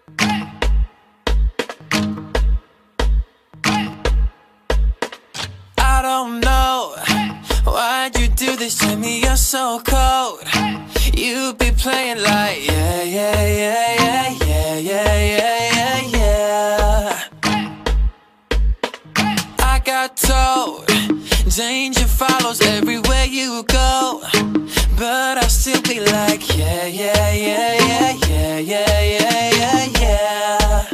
I don't know why'd you do this to me, you're so cold. You be playing like yeah, yeah, yeah, yeah, yeah, yeah, yeah, yeah, yeah. I got told danger follows everywhere you go, but I still be like yeah, yeah, yeah, yeah, yeah, yeah, yeah, yeah, yeah.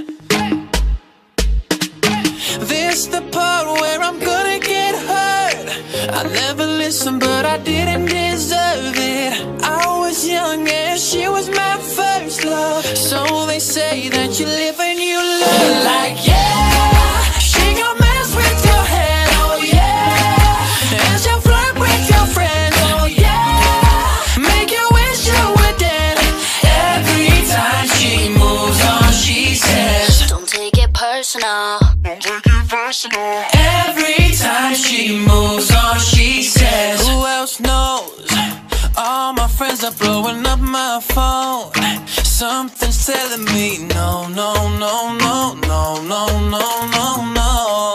This the part where I'm gonna get hurt. I never listened, but I didn't deserve it. I was young and she was my first love, so they say that you live and you learn. Like yeah, she gon' mess with your head, oh yeah, and she'll flirt with your friends, oh yeah, make you wish you were dead. Every time she moves on, she says, don't take it personal. don't take it personal. Every time she moves on, she says, who else knows? All my friends are blowing up my phone. Something's telling me no, no, no, no, no, no, no, no, no.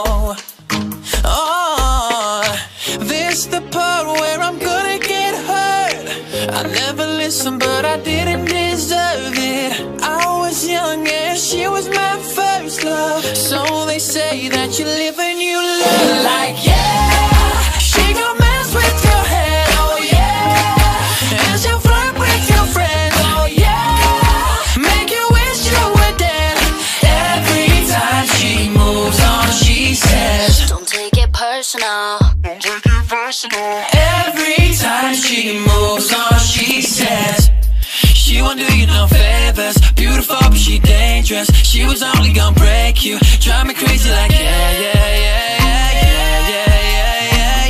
Oh, this the part where I'm gonna get hurt. I never listened, but I didn't deserve it. I was young and she was my first love, so they say that you live and you learn. Like yeah, she gon' mess with your head, oh yeah, and she'll flirt with your friends, oh yeah, make you wish you were dead. Every time she moves on, she says, don't take it personal. don't take it personal. Every time she moves on, she says, she won't do you no favors. Beautiful, but she dangerous. She was only gonna break you, drive me crazy like yeah, yeah, yeah, yeah, yeah, yeah,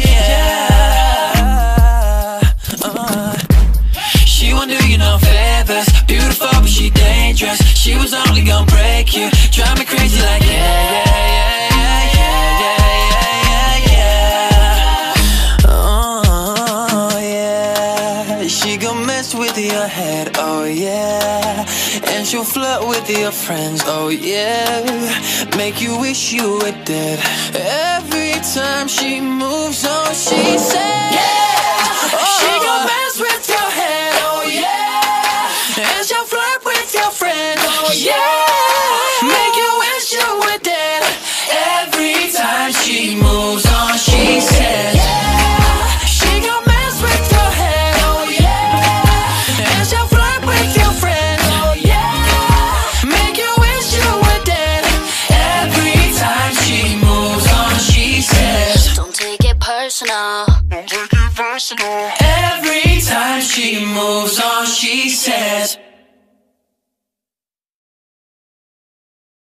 yeah, yeah, yeah. She won't do you no favors. Beautiful, but she dangerous. She was only gonna break you, drive me crazy like yeah, yeah, yeah, yeah, yeah, yeah, yeah. Oh yeah, she gon' mess with your head, oh yeah, and she'll flirt with your friends, oh yeah, make you wish you were dead. Every time she moves on, she says, yeah, she gon' mess with your head, oh yeah, and she'll flirt with your friends, oh yeah, make you wish you were dead. Every time she moves on, she says, yeah, she gon' mess with your head, oh yeah, and she'll flirt with your friends, oh yeah, make you wish you were dead. Every time she moves on, she says, don't take it personal. don't take it personal. Every time she moves on, she says,